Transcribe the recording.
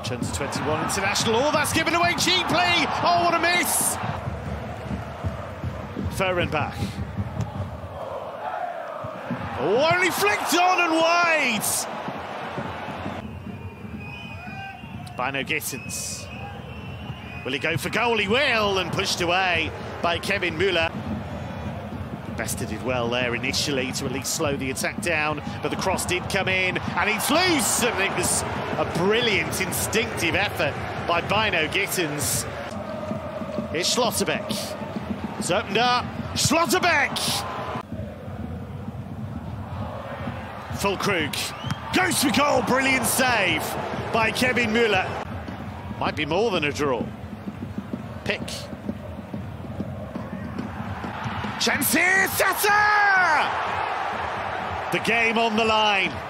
Under 21 international. Oh, that's given away cheaply. Oh, what a miss. Fehrenbach. Oh, only flicked on and wide. Bino Gittens. Will he go for goal? He will, and pushed away by Kevin Müller. Bester did well there initially to at least slow the attack down, but the cross did come in, and it's loose, and it was a brilliant instinctive effort by Bino Gittens. Here's Schlotterbeck. It's opened up. Schlotterbeck! Füllkrug goes for goal. Brilliant save by Kevin Müller. Might be more than a draw. Pick. Chance here, Sata! The game on the line.